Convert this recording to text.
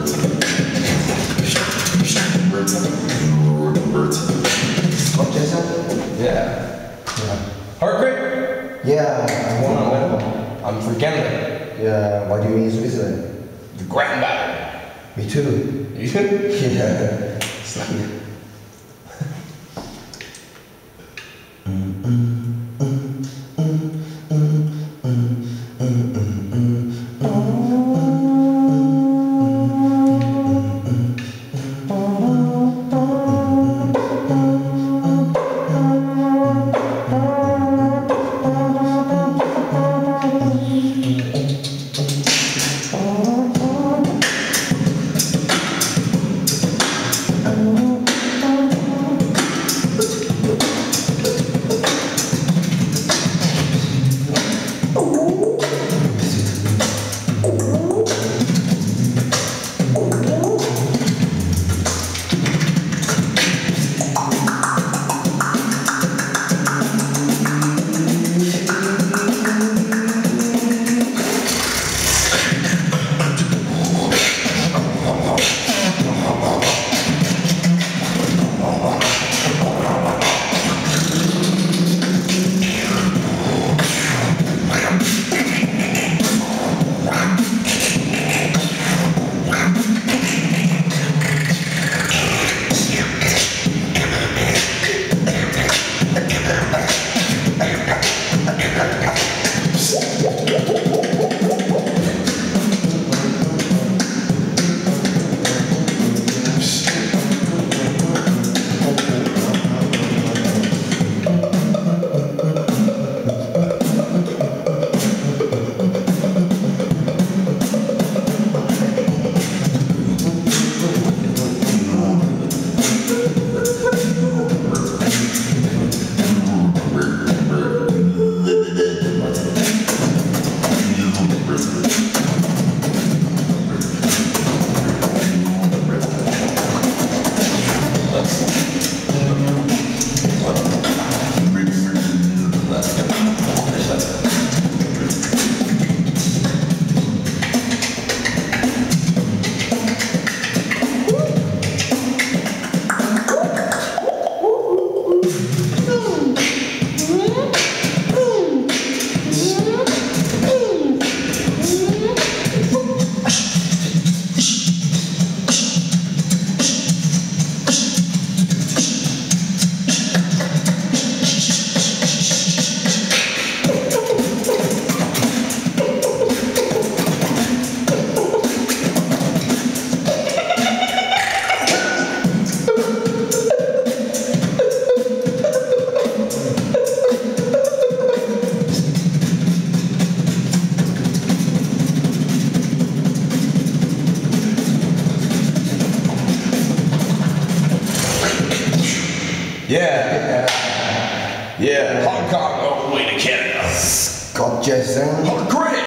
Yeah. HeartGrey? Yeah, I want I'm from Canada. Yeah, why do you mean Switzerland? The grandmother. Me too. You too? Yeah. It's not here. Yeah. Hong Kong all the way to Canada. Scott Jackson. HeartGrey.